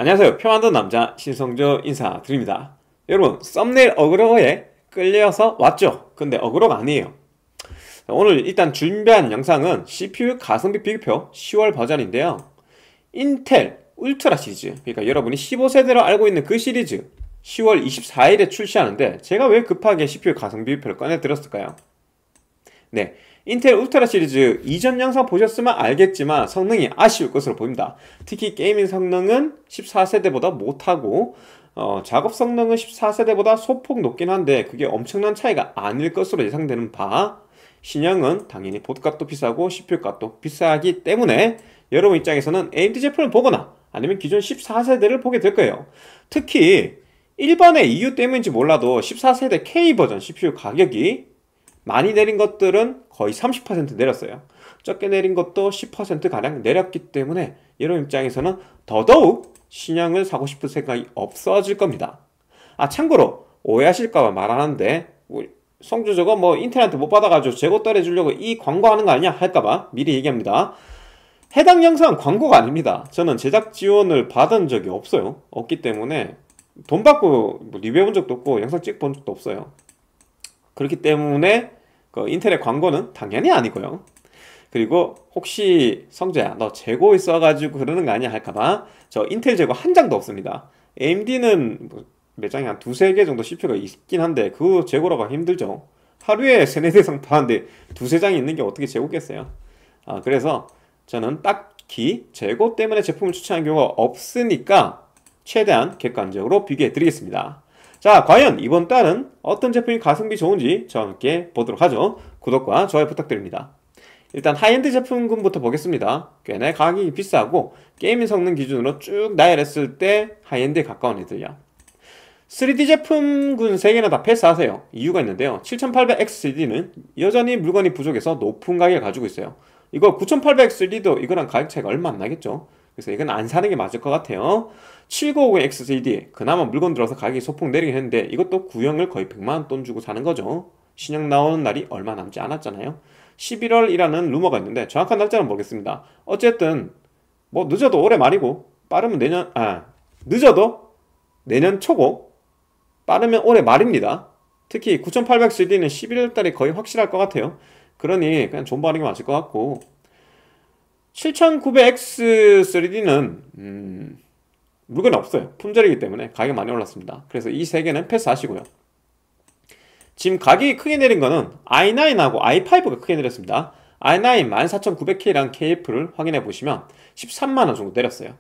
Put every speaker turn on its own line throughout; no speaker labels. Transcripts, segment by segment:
안녕하세요. 표 만든 남자 신성조 인사드립니다. 여러분, 썸네일 어그로에 끌려서 왔죠? 근데 어그로가 아니에요. 오늘 일단 준비한 영상은 CPU 가성비 비교표 10월 버전인데요. 인텔 울트라 시리즈, 그러니까 여러분이 15세대로 알고 있는 그 시리즈 10월 24일에 출시하는데 제가 왜 급하게 CPU 가성비 비교표를 꺼내 들었을까요? 네, 인텔 울트라 시리즈 이전 영상 보셨으면 알겠지만 성능이 아쉬울 것으로 보입니다. 특히 게이밍 성능은 14세대보다 못하고 작업 성능은 14세대보다 소폭 높긴 한데 그게 엄청난 차이가 아닐 것으로 예상되는 바, 신형은 당연히 보드값도 비싸고 CPU값도 비싸기 때문에 여러분 입장에서는 AMD 제품을 보거나 아니면 기존 14세대를 보게 될 거예요. 특히 1번의 이유 때문인지 몰라도 14세대 K버전 CPU 가격이 많이 내린 것들은 거의 30% 내렸어요. 적게 내린 것도 10%가량 내렸기 때문에 여러분 입장에서는 더더욱 신형을 사고 싶은 생각이 없어질 겁니다. 아, 참고로 오해하실까봐 말하는데 성주 저거 뭐 인텔한테 못 받아가지고 재고 떨어주려고 이 광고하는 거 아니야 할까봐 미리 얘기합니다. 해당 영상은 광고가 아닙니다. 저는 제작 지원을 받은 적이 없어요. 없기 때문에 돈 받고 뭐 리뷰해본 적도 없고 영상 찍어본 적도 없어요. 그렇기 때문에 그 인텔의 광고는 당연히 아니고요. 그리고 혹시 성재야 너 재고 있어가지고 그러는 거 아니야 할까봐 저 인텔 재고 한 장도 없습니다. AMD는 뭐 매장에 한 두세 개 정도 CPU가 있긴 한데 그 재고라고 하기 힘들죠. 하루에 세네 대 이상 파는데 두세 장이 있는 게 어떻게 재고겠어요. 그래서 저는 딱히 재고 때문에 제품을 추천한 경우가 없으니까 최대한 객관적으로 비교해 드리겠습니다. 자, 과연 이번 달은 어떤 제품이 가성비 좋은지 저와 함께 보도록 하죠. 구독과 좋아요 부탁드립니다. 일단 하이엔드 제품군부터 보겠습니다. 꽤나 가격이 비싸고 게이밍 성능 기준으로 쭉 나열했을 때 하이엔드에 가까운 애들이야. 3D 제품군 3개나 다 패스하세요. 이유가 있는데요. 7800X 3D는 여전히 물건이 부족해서 높은 가격을 가지고 있어요. 이거 9800X 3D도 이거랑 가격 차이가 얼마 안 나겠죠. 그래서 이건 안 사는 게 맞을 것 같아요. 7950X 3D 그나마 물건 들어서 가격이 소폭 내리긴 했는데 이것도 구형을 거의 100만원 돈 주고 사는 거죠. 신형 나오는 날이 얼마 남지 않았잖아요. 11월이라는 루머가 있는데 정확한 날짜는 모르겠습니다. 어쨌든 뭐 늦어도 올해 말이고 빠르면 늦어도 내년 초고 빠르면 올해 말입니다. 특히 9800 3D는 11월 달에 거의 확실할 것 같아요. 그러니 그냥 존버하는 게 맞을 것 같고 7900X 3D는 물건이 없어요. 품절이기 때문에 가격이 많이 올랐습니다. 그래서 이 세 개는 패스하시고요. 지금 가격이 크게 내린 거는 i9하고 i5가 크게 내렸습니다. i9 14900K랑 KF를 확인해 보시면 13만원 정도 내렸어요.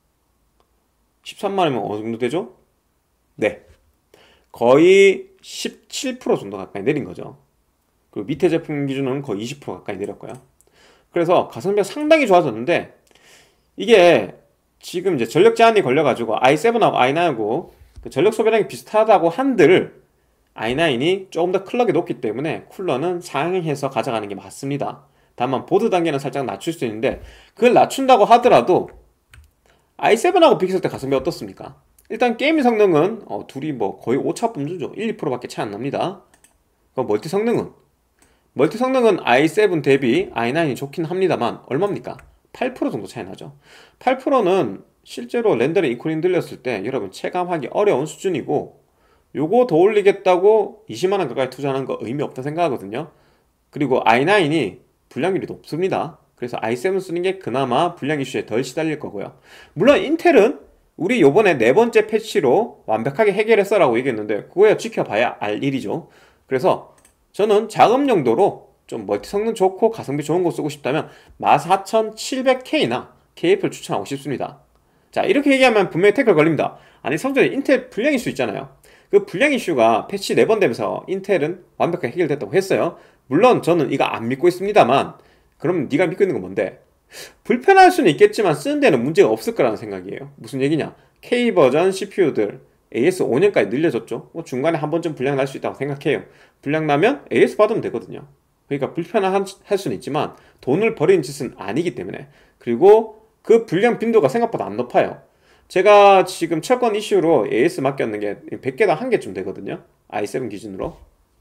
13만원이면 어느 정도 되죠? 네, 거의 17% 정도 가까이 내린 거죠. 그리고 밑에 제품 기준으로는 거의 20% 가까이 내렸고요. 그래서 가성비가 상당히 좋아졌는데 이게 지금 이제 전력 제한이 걸려가지고 i7하고 i9하고 그 전력 소비량이 비슷하다고 한들 i9이 조금 더 클럭이 높기 때문에 쿨러는 상향해서 가져가는 게 맞습니다. 다만 보드 단계는 살짝 낮출 수 있는데 그걸 낮춘다고 하더라도 i7하고 비교했을 때 가성비 어떻습니까? 일단 게임 성능은 둘이 뭐 거의 오차범주죠. 1, 2%밖에 차이 안 납니다. 멀티 성능은 i7 대비 i9이 좋긴 합니다만 얼마입니까? 8% 정도 차이 나죠. 8%는 실제로 렌더링 이코링 들렸을 때 여러분 체감하기 어려운 수준이고 요거 더 올리겠다고 20만원 가까이 투자하는 거 의미 없다 생각하거든요. 그리고 i9이 불량률이 높습니다. 그래서 i7 쓰는 게 그나마 불량 이슈에 덜 시달릴 거고요. 물론 인텔은 우리 요번에 네 번째 패치로 완벽하게 해결했어 라고 얘기했는데 그거야 지켜봐야 알 일이죠. 그래서 저는 작업 용도로 좀 멀티 성능 좋고 가성비 좋은 거 쓰고 싶다면 14700K나 KF를 추천하고 싶습니다. 자, 이렇게 얘기하면 분명히 태클 걸립니다. 아니 성전에 인텔 불량 이슈 있잖아요. 그 불량 이슈가 패치 4번 되면서 인텔은 완벽하게 해결됐다고 했어요. 물론 저는 이거 안 믿고 있습니다만 그럼 네가 믿고 있는 건 뭔데? 불편할 수는 있겠지만 쓰는 데는 문제가 없을 거라는 생각이에요. 무슨 얘기냐? K버전 CPU들 AS 5년까지 늘려줬죠. 뭐 중간에 한 번쯤 불량 날 수 있다고 생각해요. 불량 나면 AS 받으면 되거든요. 그러니까 불편할 수는 있지만 돈을 버리는 짓은 아니기 때문에. 그리고 그 불량 빈도가 생각보다 안 높아요. 제가 지금 철권 이슈로 AS 맡겼는 게 100개당 1개쯤 되거든요. i7 기준으로.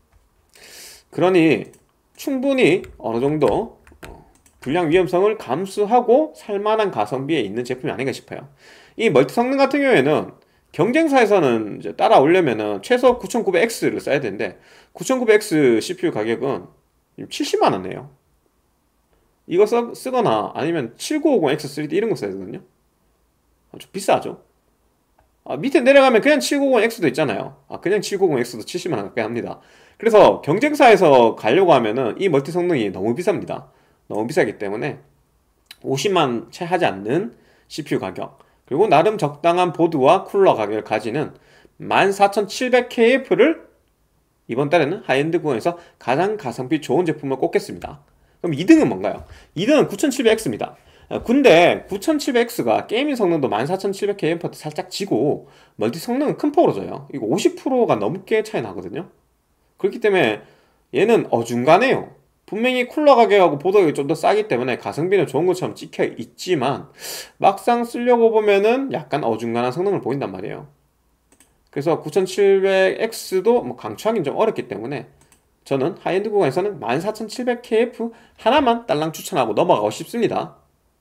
그러니 충분히 어느 정도 불량 위험성을 감수하고 살만한 가성비에 있는 제품이 아닌가 싶어요. 이 멀티 성능 같은 경우에는 경쟁사에서는 이제 따라오려면은 최소 9900X를 써야 되는데 9900X CPU 가격은 70만원이에요. 이거 쓰거나 아니면 7950X3D 이런 거 써야 되거든요. 좀 비싸죠. 밑에 내려가면 그냥 790X도 있잖아요. 그냥 790X도 70만원 가까이 합니다. 그래서 경쟁사에서 가려고 하면은 이 멀티 성능이 너무 비쌉니다. 너무 비싸기 때문에 50만 채 하지 않는 CPU 가격, 그리고 나름 적당한 보드와 쿨러 가격을 가지는 14700KF를 이번 달에는 하이엔드 구간에서 가장 가성비 좋은 제품을 꼽겠습니다. 그럼 2등은 뭔가요? 2등은 9700X입니다. 근데 9700X가 게이밍 성능도 14700KF한테 살짝 지고 멀티 성능은 큰 폭으로 져요. 이거 50%가 넘게 차이 나거든요. 그렇기 때문에 얘는 어중간해요. 분명히 쿨러 가격하고 보드 가격이 좀 더 싸기 때문에 가성비는 좋은 것처럼 찍혀 있지만 막상 쓰려고 보면은 약간 어중간한 성능을 보인단 말이에요. 그래서 9700X도 뭐 강추하기는 좀 어렵기 때문에 저는 하이엔드 구간에서는 14700KF 하나만 딸랑 추천하고 넘어가고 싶습니다.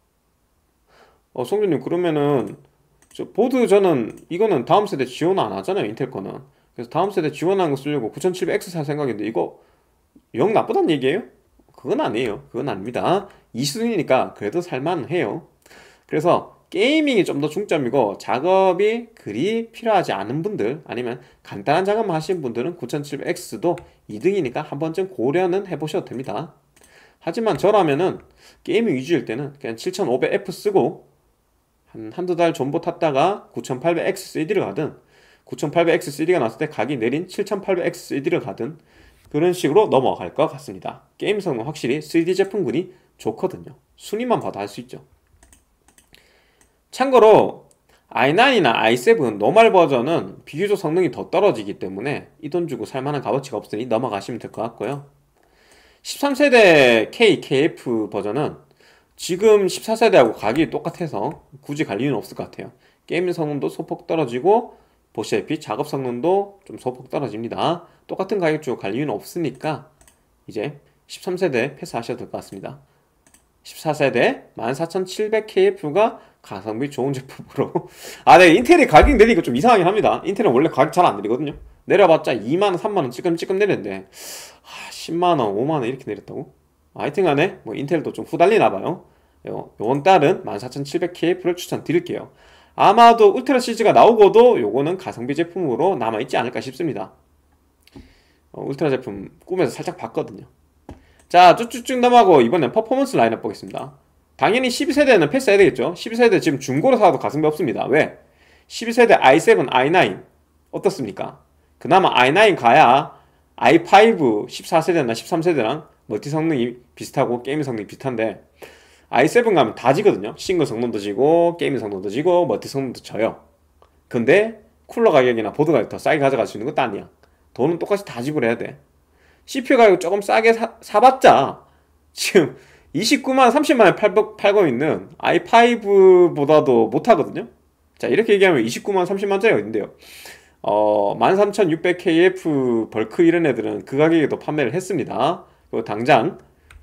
성준님, 그러면은 저 보드, 저는 이거는 다음 세대 지원 안 하잖아요, 인텔 거는. 그래서 다음 세대 지원하는 거 쓰려고 9700X 살 생각인데 이거 영 나쁘단 얘기예요? 그건 아니에요. 그건 아닙니다. 이 수준이니까 그래도 살만해요. 그래서 게이밍이 좀 더 중점이고 작업이 그리 필요하지 않은 분들, 아니면 간단한 작업만 하시는 분들은 9700X도 2등이니까 한 번쯤 고려는 해보셔도 됩니다. 하지만 저라면은 게이밍 위주일 때는 그냥 7500F 쓰고 한두 달 존버 탔다가 9800X3D를 가든, 9800X3D가 나왔을 때 각이 내린 7800X3D를 가든 그런 식으로 넘어갈 것 같습니다. 게임 성능 확실히 3D 제품군이 좋거든요. 순위만 봐도 알 수 있죠. 참고로 i9이나 i7 노멀 버전은 비교적 성능이 더 떨어지기 때문에 이 돈 주고 살만한 값어치가 없으니 넘어가시면 될 것 같고요. 13세대 KF 버전은 지금 14세대하고 가격이 똑같아서 굳이 갈 이유는 없을 것 같아요. 게임 성능도 소폭 떨어지고 보시다시피 작업 성능도 좀 소폭 떨어집니다. 똑같은 가격 주고 갈 이유는 없으니까 이제 13세대 패스하셔도 될 것 같습니다. 14세대 14700KF가 가성비 좋은 제품으로 네, 인텔이 가격 내리니까 좀 이상하긴 합니다. 인텔은 원래 가격 잘 안 내리거든요. 내려봤자 2만원 3만원 찌끔찌끔 내렸는데 10만원 5만원 이렇게 내렸다고? 하여튼간에 뭐 인텔도 좀 후달리나봐요. 요번 달은 14700KF를 추천드릴게요. 아마도 울트라 시즈가 나오고도 요거는 가성비 제품으로 남아있지 않을까 싶습니다. 울트라 제품 꿈에서 살짝 봤거든요. 자, 쭉쭉쭉 넘어가고 이번엔 퍼포먼스 라인업 보겠습니다. 당연히 12세대는 패스해야 되겠죠. 12세대 지금 중고로 사도 가성비 없습니다. 왜? 12세대 i7, i9 어떻습니까? 그나마 i9 가야 i5 14세대나 13세대랑 멀티 성능이 비슷하고 게임 성능이 비슷한데 i7 가면 다 지거든요. 싱글 성능도 지고 게임 성능도 지고 멀티 성능도 져요. 근데 쿨러 가격이나 보드 가격 더 싸게 가져갈 수 있는 것도 아니야. 돈은 똑같이 다 지불해야 돼. CPU 가격 조금 싸게 사봤자 지금 29만 30만원에 팔고 있는 i5보다도 못하거든요. 자, 이렇게 얘기하면 29만 30만원짜리 어딘데요. 13600KF 벌크 이런 애들은 그 가격에도 판매를 했습니다. 그리고 당장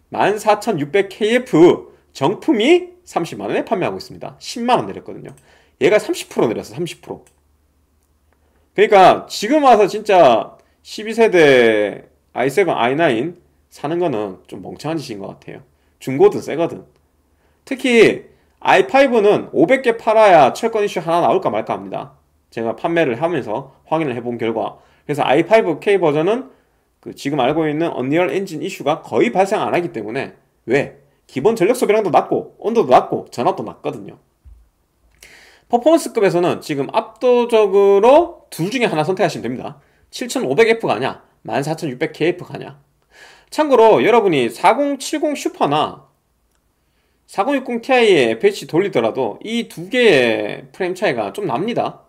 14600KF 정품이 30만원에 판매하고 있습니다. 10만원 내렸거든요. 얘가 30% 내렸어. 30%. 그러니까 지금 와서 진짜 12세대 i7, i9 사는 거는 좀 멍청한 짓인 것 같아요. 중고든 새거든. 특히 i5는 500개 팔아야 철권 이슈 하나 나올까 말까 합니다. 제가 판매를 하면서 확인을 해본 결과. 그래서 i5K 버전은 지금 알고 있는 언리얼 엔진 이슈가 거의 발생 안 하기 때문에, 왜? 기본 전력 소비량도 낮고 온도도 낮고 전압도 낮거든요. 퍼포먼스급에서는 지금 압도적으로 둘 중에 하나 선택하시면 됩니다. 7500F 가냐 14600KF 가냐. 참고로 여러분이 4070 슈퍼나 4060 Ti의 FH 돌리더라도 이 두 개의 프레임 차이가 좀 납니다.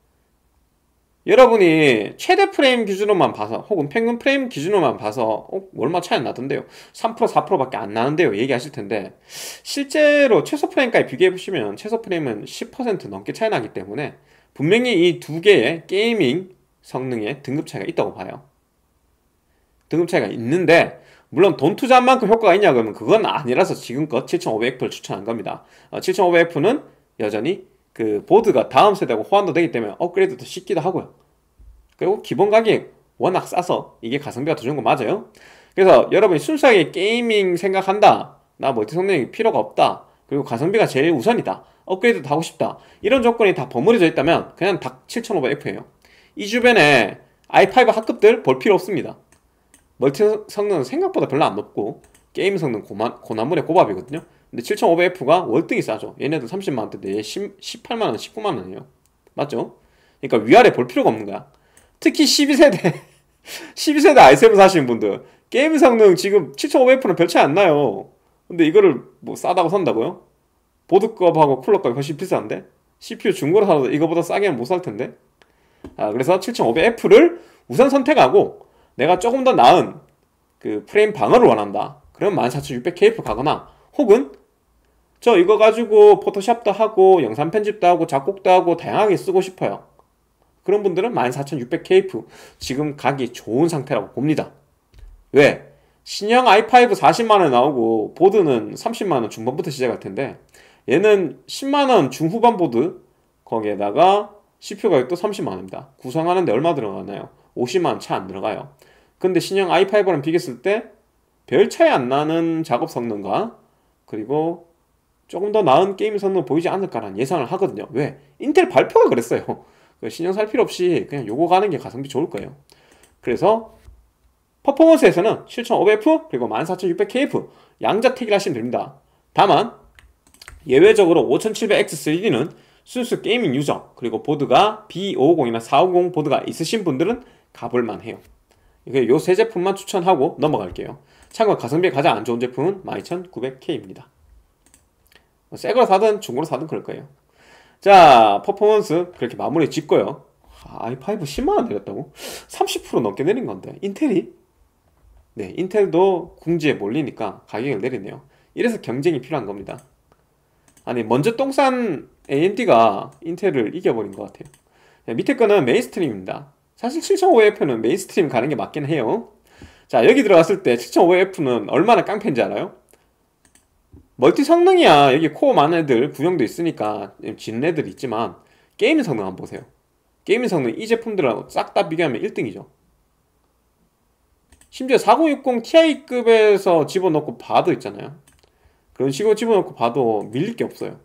여러분이 최대 프레임 기준으로만 봐서 혹은 평균 프레임 기준으로만 봐서 얼마 차이 안 나던데요, 3% 4%밖에 안 나는데요 얘기하실 텐데, 실제로 최소 프레임까지 비교해보시면 최소 프레임은 10% 넘게 차이 나기 때문에 분명히 이 두 개의 게이밍 성능에 등급 차이가 있다고 봐요. 등급 차이가 있는데, 물론 돈 투자한 만큼 효과가 있냐 그러면 그건 아니라서 지금껏 7500F를 추천한 겁니다. 7500F는 여전히 그 보드가 다음 세대하고 호환도 되기 때문에 업그레이드도 쉽기도 하고요. 그리고 기본 가격 워낙 싸서 이게 가성비가 더 좋은 거 맞아요. 그래서 여러분이 순수하게 게이밍 생각한다, 나 멀티 성능이 필요가 없다, 그리고 가성비가 제일 우선이다, 업그레이드도 하고 싶다, 이런 조건이 다 버무려져 있다면 그냥 딱 7500F예요 이 주변에 i5 합급들 볼 필요 없습니다. 멀티 성능은 생각보다 별로 안 높고 게임 성능 고난물의 고밥이거든요. 근데 7500F가 월등히 싸죠. 얘네들 30만원대인데 얘 18만원, 19만원이에요 맞죠? 그러니까 위아래 볼 필요가 없는 거야. 특히 12세대 12세대 i7 사시는 분들 게임 성능 지금 7500F는 별 차이 안 나요. 근데 이거를 뭐 싸다고 산다고요? 보드값하고 쿨러값이 훨씬 비싼데? CPU 중고로 사도 이거보다 싸게는 못 살 텐데? 그래서 7500F를 우선 선택하고 내가 조금 더 나은 그 프레임 방어를 원한다, 그럼 14600KF 가거나, 혹은 저 이거 가지고 포토샵도 하고 영상 편집도 하고 작곡도 하고 다양하게 쓰고 싶어요, 그런 분들은 14600KF 지금 가기 좋은 상태라고 봅니다. 왜? 신형 i5 40만원에 나오고 보드는 30만원 중반부터 시작할 텐데 얘는 10만원 중후반 보드, 거기에다가 CPU 가격도 30만원입니다 구성하는데 얼마 들어가나요? 50만원 차 안 들어가요. 근데 신형 i5랑 비교했을 때 별 차이 안 나는 작업 성능과 그리고 조금 더 나은 게임 성능 보이지 않을까라는 예상을 하거든요. 왜? 인텔 발표가 그랬어요. 신형 살 필요 없이 그냥 요거 가는 게 가성비 좋을 거예요. 그래서 퍼포먼스에서는 7500F 그리고 14600KF 양자택일 하시면 됩니다. 다만 예외적으로 5700X3D는 순수 게이밍 유저 그리고 보드가 B550이나 450 보드가 있으신 분들은 가볼만 해요. 요 세 제품만 추천하고 넘어갈게요. 참고로 가성비가 가장 안 좋은 제품은 12900K입니다 새거로 사든 중고로 사든 그럴 거예요. 자, 퍼포먼스 그렇게 마무리 짓고요. i5 10만원 내렸다고? 30% 넘게 내린 건데 인텔이? 네, 인텔도 궁지에 몰리니까 가격을 내리네요. 이래서 경쟁이 필요한 겁니다. 아니, 먼저 똥싼 AMD가 인텔을 이겨버린 것 같아요. 밑에 거는 메인스트림입니다. 사실 7500F는 메인스트림 가는 게 맞긴 해요. 자, 여기 들어갔을 때 7500F는 얼마나 깡패인지 알아요? 멀티 성능이야 여기 코어 많은 애들 구형도 있으니까 지는 애들이 있지만 게임 성능 한번 보세요. 게임 성능 이 제품들하고 싹 다 비교하면 1등이죠 심지어 4060 Ti급에서 집어넣고 봐도 있잖아요. 그런 식으로 집어넣고 봐도 밀릴 게 없어요.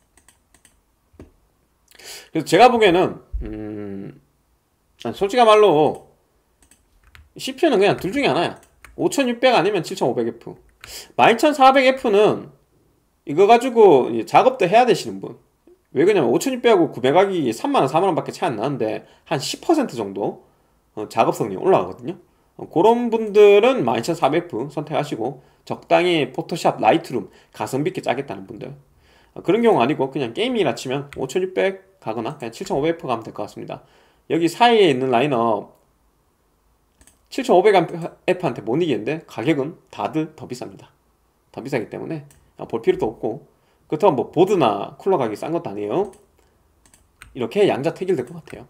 그래서 제가 보기에는 솔직한 말로 CPU는 그냥 둘 중에 하나야. 5600 아니면 7500F 12400F는 이거 가지고 작업도 해야 되시는 분, 왜 그러냐면 5600하고 900하기 3만원 4만원 밖에 차이 안 나는데 한 10% 정도 작업 성능이 올라가거든요. 그런 분들은 12400F 선택하시고 적당히 포토샵, 라이트룸 가성비 있게 짜겠다는 분들, 그런 경우 아니고 그냥 게임이라 치면 5600 가거나 그냥 7500F 가면 될 것 같습니다. 여기 사이에 있는 라인업 7500F한테 못 이기는데 가격은 다들 더 비쌉니다. 더 비싸기 때문에 볼 필요도 없고, 그렇다고 뭐 보드나 쿨러 가격이 싼 것도 아니에요. 이렇게 양자택일 될 것 같아요.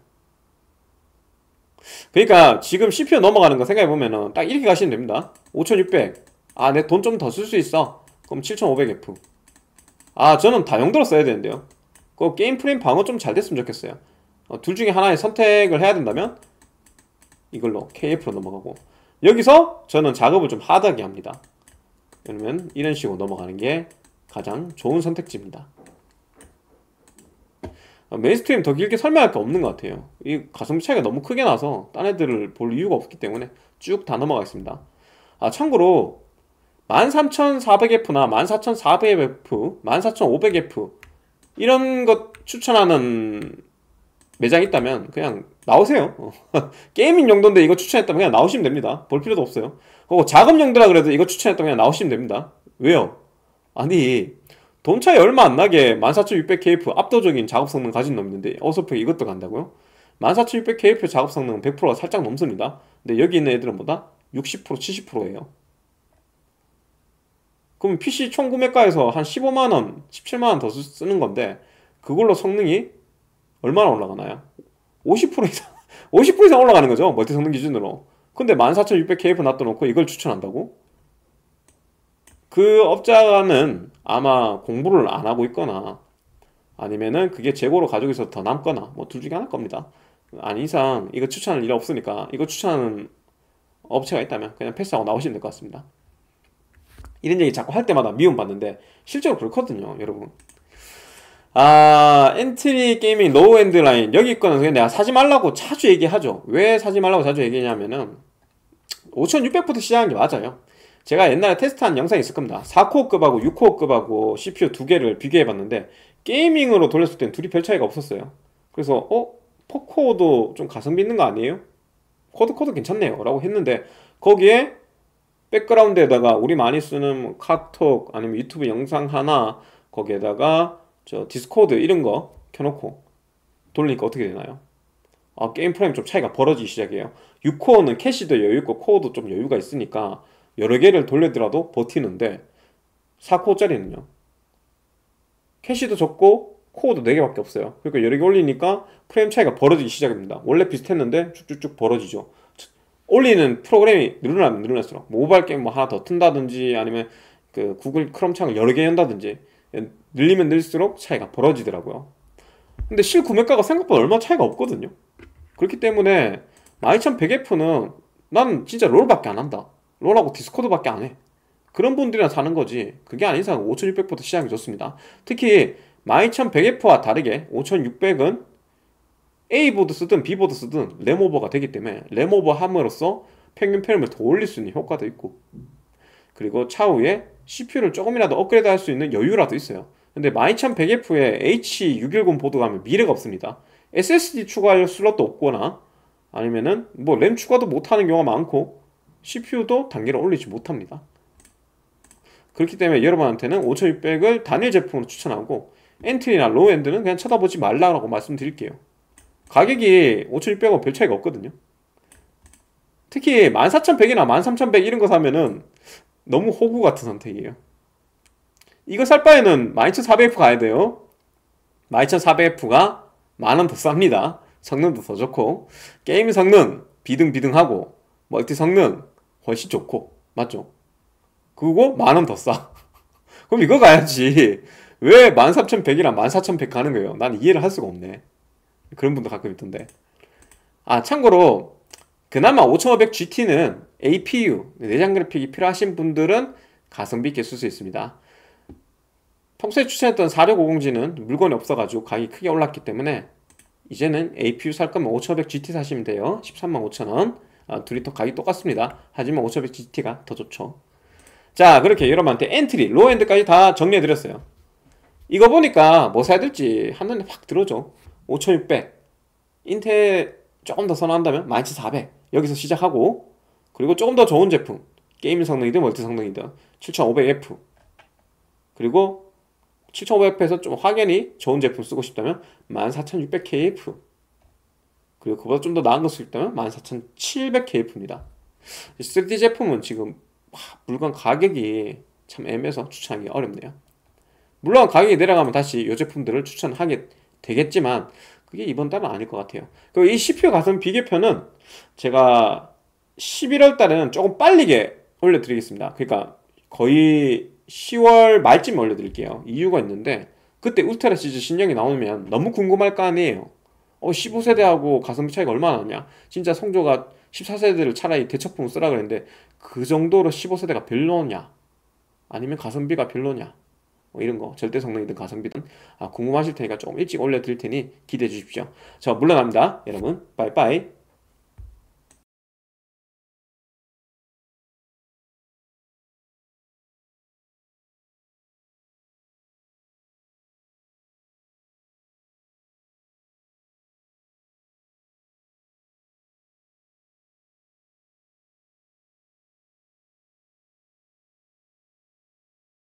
그러니까 지금 CPU 넘어가는 거 생각해보면은 딱 이렇게 가시면 됩니다. 5600 내 돈 좀 더 쓸 수 있어, 그럼 7500F 저는 다용도로 써야 되는데요. 그 게임 프레임 방어 좀 잘 됐으면 좋겠어요. 둘 중에 하나의 선택을 해야 된다면 이걸로 KF로 넘어가고, 여기서 저는 작업을 좀 하드하게 합니다. 그러면 이런 식으로 넘어가는 게 가장 좋은 선택지입니다. 메인스트림 더 길게 설명할 게 없는 것 같아요. 이 가성비 차이가 너무 크게 나서 딴 애들을 볼 이유가 없기 때문에 쭉 다 넘어가겠습니다. 참고로 13400F나 14400F, 14500F 이런 것 추천하는 매장이 있다면 그냥 나오세요. 게이밍 용도인데 이거 추천했다면 그냥 나오시면 됩니다. 볼 필요도 없어요. 작업 용도라 그래도 이거 추천했다면 그냥 나오시면 됩니다. 왜요? 아니, 돈 차이 얼마 안 나게 14600KF 압도적인 작업 성능 가진 놈 있는데 어서프 이것도 간다고요? 14600KF 작업 성능은 100%가 살짝 넘습니다. 근데 여기 있는 애들은 뭐다? 60% 70%예요. 그럼 PC 총 구매가에서 한 15만원 17만원 더 쓰는 건데 그걸로 성능이 얼마나 올라가나요? 50% 이상 50% 이상 올라가는 거죠, 멀티 성능 기준으로. 근데 14600KF 놔둬놓고 이걸 추천한다고? 그 업자는 아마 공부를 안 하고 있거나 아니면은 그게 재고로 가지고 있어서 더 남거나 뭐 둘 중에 하나일 겁니다. 아니 이상 이거 추천할 일 없으니까 이거 추천하는 업체가 있다면 그냥 패스하고 나오시면 될 것 같습니다. 이런 얘기 자꾸 할 때마다 미움받는데 실제로 그렇거든요 여러분. 엔트리 게이밍 로우 엔드 라인 여기 거는 그냥 내가 사지 말라고 자주 얘기하죠. 왜 사지 말라고 자주 얘기하냐면은 5600부터 시작한 게 맞아요. 제가 옛날에 테스트한 영상이 있을 겁니다. 4코어급하고 6코어급하고 CPU 두 개를 비교해봤는데 게이밍으로 돌렸을 땐 둘이 별 차이가 없었어요. 그래서 4코어도 좀 가성비 있는 거 아니에요? 코드 괜찮네요 라고 했는데 거기에 백그라운드에다가 우리 많이 쓰는 뭐 카톡 아니면 유튜브 영상 하나 거기에다가 저 디스코드 이런 거 켜놓고 돌리니까 어떻게 되나요? 게임 프레임 좀 차이가 벌어지기 시작해요. 6코어는 캐시도 여유있고 코어도 좀 여유가 있으니까 여러 개를 돌리더라도 버티는데 4코어짜리는요 캐시도 적고 코어도 4개밖에 없어요. 그러니까 여러 개 올리니까 프레임 차이가 벌어지기 시작합니다. 원래 비슷했는데 쭉쭉쭉 벌어지죠. 올리는 프로그램이 늘어나면 늘어날수록 모바일 게임 뭐 하나 더 튼다든지 아니면 그 구글 크롬 창을 여러 개 연다든지 늘리면 늘수록 차이가 벌어지더라고요. 근데 실구매가가 생각보다 얼마 차이가 없거든요. 그렇기 때문에 12100F는 난 진짜 롤밖에 안 한다. 롤하고 디스코드밖에 안 해. 그런 분들이랑 사는 거지. 그게 아닌 이상 5600부터 시작이 좋습니다. 특히 12100F와 다르게 5600은 A보드 쓰든 B보드 쓰든 램오버가 되기 때문에 램오버 함으로써 평균 프레임을 더 올릴 수 있는 효과도 있고 그리고 차후에 CPU를 조금이라도 업그레이드 할 수 있는 여유라도 있어요. 근데 12100F에 H610 보드가 하면 미래가 없습니다. SSD 추가할 슬롯도 없거나 아니면은 뭐 램 추가도 못하는 경우가 많고 CPU도 단계를 올리지 못합니다. 그렇기 때문에 여러분한테는 5600을 단일 제품으로 추천하고 엔트리나 로우엔드는 그냥 쳐다보지 말라고 말씀드릴게요. 가격이 5600은 별 차이가 없거든요. 특히 14100이나 13100 이런 거 사면은 너무 호구 같은 선택이에요. 이거 살 바에는 12400F 가야 돼요. 12400F가 만원 더 쌉니다. 성능도 더 좋고 게임 성능 비등비등하고 멀티 성능 훨씬 좋고 맞죠? 그리고 만원 더 싸. 그럼 이거 가야지. 왜 13100이랑 14100 가는 거예요? 난 이해를 할 수가 없네. 그런 분도 가끔 있던데. 참고로 그나마 5500GT는 APU 내장 그래픽이 필요하신 분들은 가성비 있게 쓸 수 있습니다. 평소에 추천했던 4650G는 물건이 없어가지고 가격이 크게 올랐기 때문에 이제는 APU 살 거면 5500GT 사시면 돼요. 135,000원. 둘이 더 가격이 똑같습니다. 하지만 5500GT가 더 좋죠. 자, 그렇게 여러분한테 엔트리, 로우엔드까지 다 정리해드렸어요. 이거 보니까 뭐 사야 될지 한눈에 확 들어오죠. 5600 인텔 조금 더 선호한다면 12400 여기서 시작하고 그리고 조금 더 좋은 제품 게임 성능이든 멀티 성능이든 7500F 그리고 7500F에서 좀 확연히 좋은 제품 쓰고 싶다면 14600KF 그리고 그보다 좀 더 나은 거 쓰고 싶다면 14700KF입니다 3D 제품은 지금 물건 가격이 참 애매해서 추천하기 어렵네요. 물론 가격이 내려가면 다시 이 제품들을 추천하게 되겠지만 그게 이번 달은 아닐 것 같아요. 그리고 이 CPU 가성비 비교표는 제가 11월 달에는 조금 빠르게 올려드리겠습니다. 그러니까 거의 10월 말쯤에 올려드릴게요. 이유가 있는데 그때 울트라 시즈 신형이 나오면 너무 궁금할 거 아니에요. 15세대하고 가성비 차이가 얼마나 나냐. 진짜 성조가 14세대를 차라리 대처품을 쓰라 그랬는데 그 정도로 15세대가 별로냐 아니면 가성비가 별로냐 뭐 이런 거 절대 성능이든 가성비든 궁금하실 테니까 조금 일찍 올려드릴 테니 기대해 주십시오. 저 물러납니다. 여러분 빠이빠이.